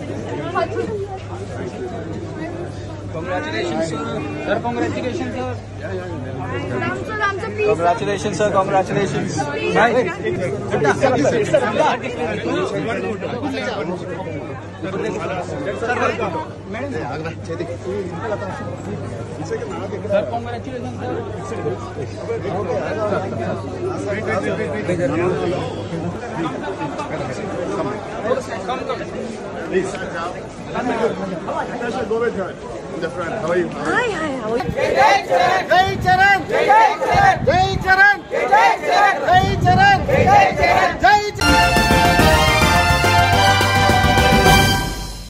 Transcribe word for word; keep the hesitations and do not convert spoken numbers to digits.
Congratulations, sir. Sir, congratulations, sir. Congratulations, sir. Congratulations. Sir, congratulations, Come, come. Please. Natasha, go with her. The friend. How are you? Hi, hi, how are you? Jai Charan! Jai Charan! Jai Charan! Jai Charan! Jai Charan! Jai Charan! Jai